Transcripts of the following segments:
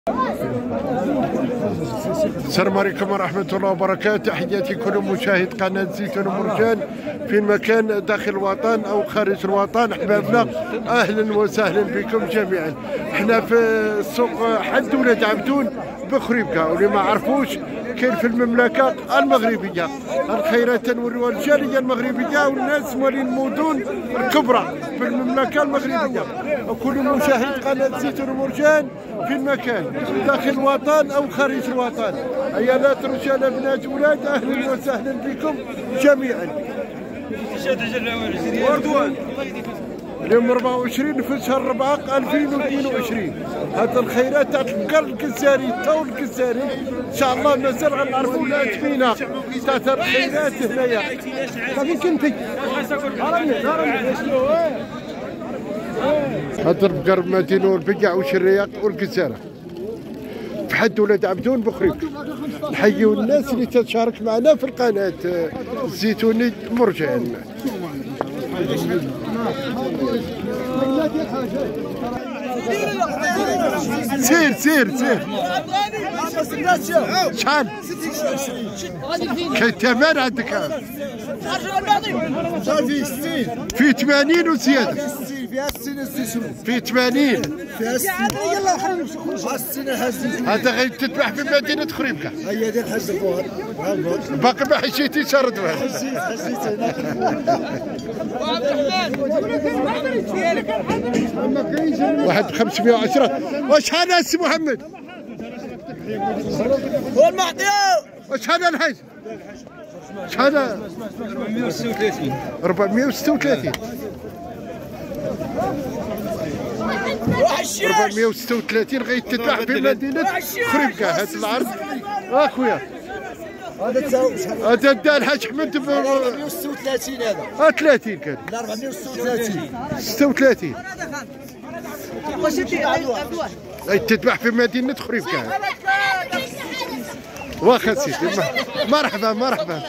السلام عليكم ورحمة الله وبركاته. تحياتي كل مشاهد قناة زيتون ومرجان في مكان داخل الوطن أو خارج الوطن. أحبابنا أهلا وسهلا بكم جميعا. احنا في سوق حد ولاد عبدون بخريبكا، واللي ما عرفوش كاين في المملكة المغربية. الخيرات تنوروا الجالية المغربية والناس موالين المدن الكبرى في المملكة المغربية. وكل مشاهد قناة زيتون ومرجان في المكان داخل الوطن أو خارج الوطن، عيالات رجال بنات ولاد، أهلا وسهلا بكم جميعا. اليوم 24 في شهر 4 2022. هذا الخيرات تاع البقر الكساري الطول الكساري ان شاء الله مازال غنعرفوا الاتمنه تاع الخيرات هنايا. غادي كنتي هذا البقر مدينه البقع والشرياق والكساره في حد ولاد عبدون بخريبكا. نحييو الناس اللي تشارك معنا في القناه الزيتوني مرجان. سير سير سير. شحال؟ كاين ثمن عندك؟ في 80 وزياده. في 80. هذا غير تذبح في مدينة خريبكا. هي ديال الحاج الفوار. باقي ما حشيتي شردوا. واحد 510. وشحال السي محمد؟ هو المعطي. وشحال الحاج؟ شحال؟ 436. 436. 436 غيتذبح في مدينة خريبكا. هذا العرض اخويا هذا دا الحاج احمد 436. هذا 30 كان. لا 436. 36 غيتذبح في مدينة خريبكا. واخا سيدي مرحبا مرحبا.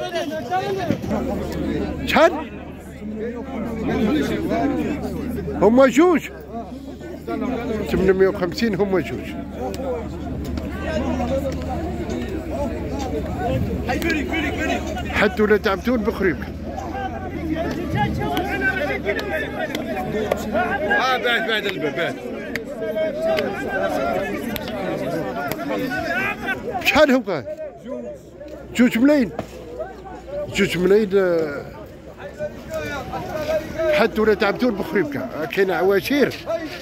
شحال؟ هما جوج 850. هما جوج. حد ولاد عبدون بخريبكا. بعد الباب. شحال هو كان؟ 2 ملايين. 2 ملايين. حد ولاد عبدون بخريبكا. كاين عواشير.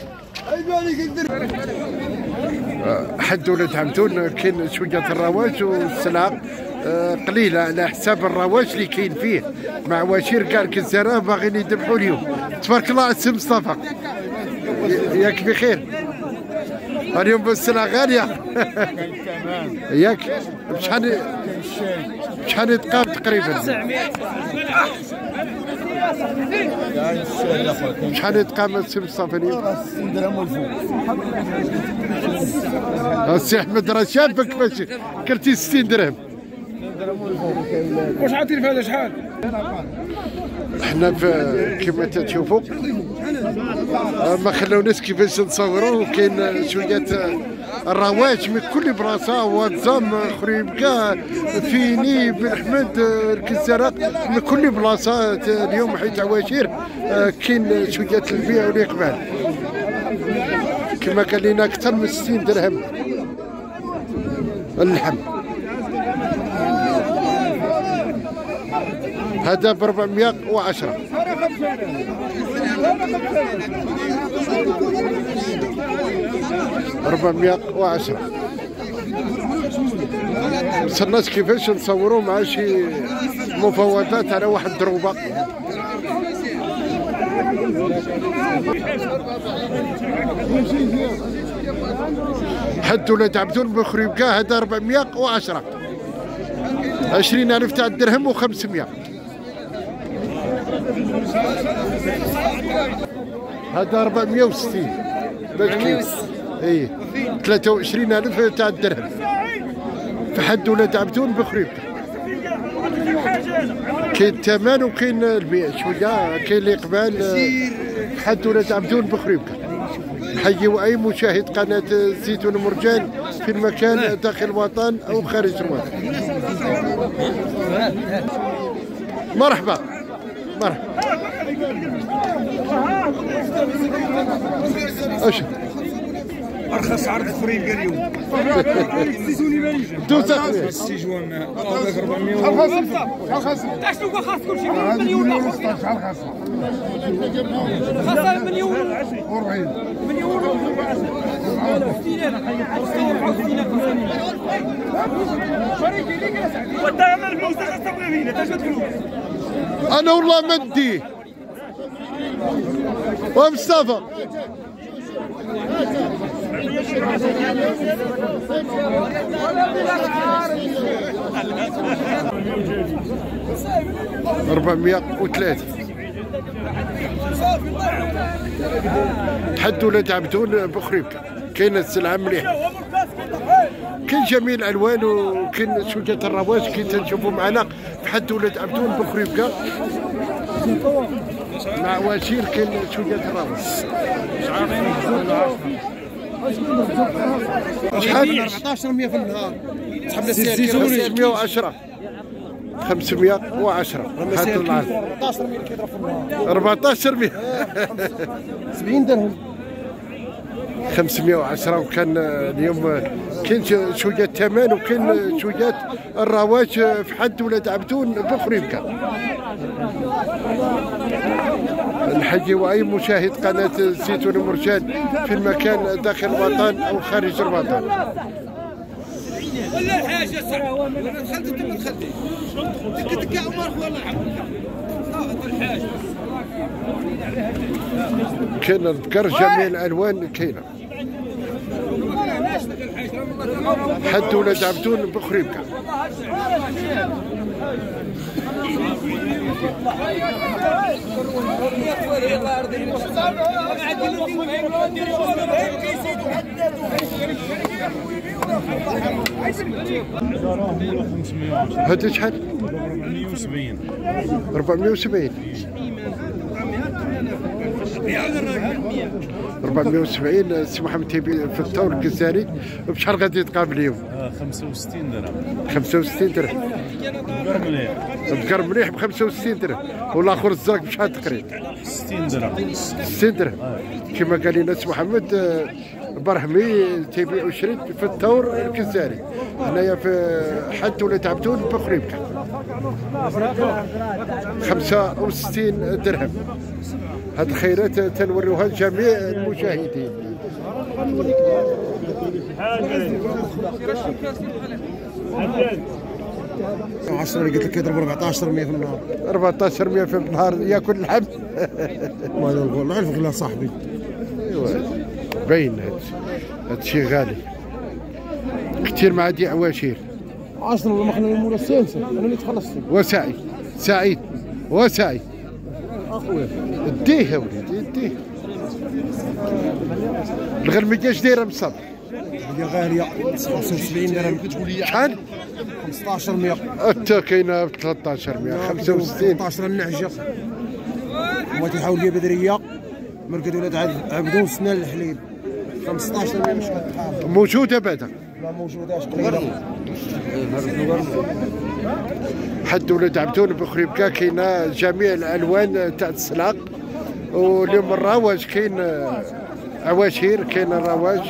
حد ولاد عبدون كاين شويه الرواج والسلعه قليله على حساب الرواج اللي كاين فيه، مع عواشير كاع الكساره باغيين يذبحوا اليوم. تبارك الله السي مصطفى، ياك بخير؟ اليوم السلعه غاليه. ياك بشحال يتقام تقريبا؟ شحال يتقام السي مصطفى اليوم؟ 60 درهم والفوق. السي احمد راه شافك باش كرتي 60 درهم. واش عاطين في هذا شحال؟ احنا كما تشوفوا ما خلوناش كيفاش نصوروا. كاين شويه الرواج من كل بلاصه، واتزام خريبكا فيني بن احمد الكساره من كل بلاصه اليوم، حيت عواشير كاين شويه البيع والاقبال. كما قال لنا اكثر من 60 درهم اللحم. هذا ب 410. 410. مصرناش كيفاش نصوروا مع شي مفاوضات على واحد الدروبه. حد ولاد عبدون بخريبكا. هذا 410. 20,000 تاع الدرهم و500. هذا 460. اي 23,000 تاع الدرهم في حد ولاد عبدون بخريبكا. كاين الثمن وكاين البيع شويه، كاين اللي قبال حد ولاد عبدون بخريبكا. نحيي اي مشاهد قناه الزيتون مرجان في المكان داخل الوطن او خارج الوطن. مرحبا مرحبا. اش ارخص عرض فريق اليوم. دوزة السيجوان هذاك 400 خاص كل شيء مليون خاص مليون انا والله ما نديه ومصطفى. أربعمية وثلاثة. تحدوا ولاد عبدون بخريبكة. كاين السلعة مليحة، كاين جميع الألوان وكاين شوجة الرواج كي تنشوفوا معنا في حد ولاد عبدون بخريبكة مع واشير. كاين شوجة الرواج شحال؟ 1400 في النهار. تحب 510 510 هذا العرض 1400 70 درهم 510. وكان اليوم كاين شويه الثمن وكاين شويه الرواج في حد ولاد عبدون بخريبكه. نحيي اي مشاهد قناه الزيتون مرجان في المكان داخل الوطن او خارج الوطن. ولا الحاجه صراحه انا دخلت انت ما دخلتيش دك عمر والله الحاجه كاين الذكر جميع الالوان كاينه. حد ولاد عبدون بخريبكه. هذا شحال؟ 470 470 470. سي محمد تيبي في الثور الجزائري بشحال غادي يتقابل اليوم؟ 65 درهم 65 درهم. بقر مليح ب 65 درهم. والاخر الزرق بشحال تقريبا؟ 60 درهم 60 درهم. كما قال لنا سي محمد برهمي تيبيعوا شريط في الثور الجزائري هنايا في حد ولاد عبدون بخريبكه 65 درهم. هاد الخيرات تنوريوها لجميع المشاهدين. عشرة اللي قلت لك يضرب 1400 في النهار 1400 في النهار ياكل اللحم. ما نقول نعرف غير صاحبي. ايوا باين هادشي غالي كثير مع دي عواشير. 10 والله ما خلينا المولى السادسة انا اللي تخلصت. وسعيد سعيد وسعيد اخويا ديه يا وليدي ديه. الغرمية اش دايره بالصبر؟ هي غالية 75 درهم. شحال؟ 1500 حتى كاينه ب 1300 65 13 النعجة هو تيحاول لي بدرية مرقد ولاد عبدون سنان الحليب 15 مش كتحافظ. موجوده بعدا؟ لا موجوداش قليلة. حد ولاد عبدون بخريبكه كاينه جميع الالوان تاع السلاق. واليوم الرواج كاين عواشير كاين الرواج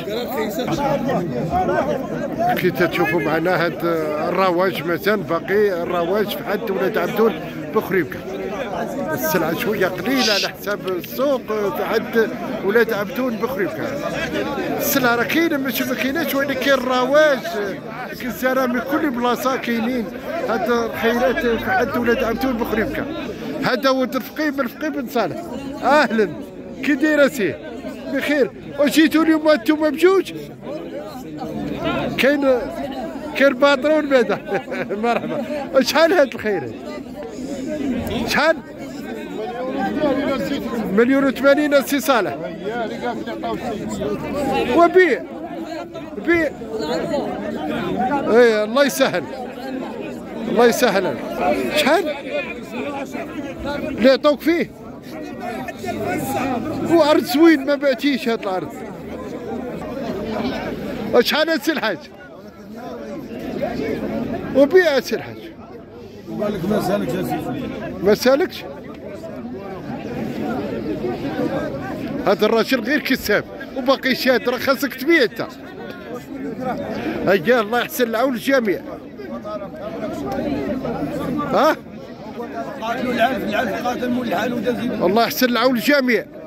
كي تشوفوا معنا هاد الرواج مازال باقي الرواج في حد ولاد عبدون بخريبكه. السلعه شويه قليله على حساب السوق في حد ولاد عبدون بخريبكه. السلعه راه كاينه ماشي ما كايناش ولكن كاين الرواج كالزرا من كل بلاصه كاينين. هاد الخيرات في حد ولاد عبدون بخريبكه. هذا ولد الفقيه بن فقيه بن صالح. اهلا كي دايره سي بخير؟ وجيتوا اليوم انتم بجوج؟ كاين باطرون بعدا. مرحبا. شحال هاد الخيرات؟ شحال؟ 1,080,000 السي صالح. وبيع بيع. اي الله يسهل الله يسهل. شحال؟ اللي عطوك فيه؟ هو عرض زوين ما بعتيش هاد العرض. شحال السي الحاج؟ وبيع السي الحاج. وقال لك ما سالكش اسيدي. ما سالكش؟ هذا الراجل غير كساب وباقي شاد، راه خاصك تبيع انت. اجا الله يحسن العون للجميع. ها؟ قاتلوا العلف قاتل مول الحال ودازي. الله يحسن العون للجميع.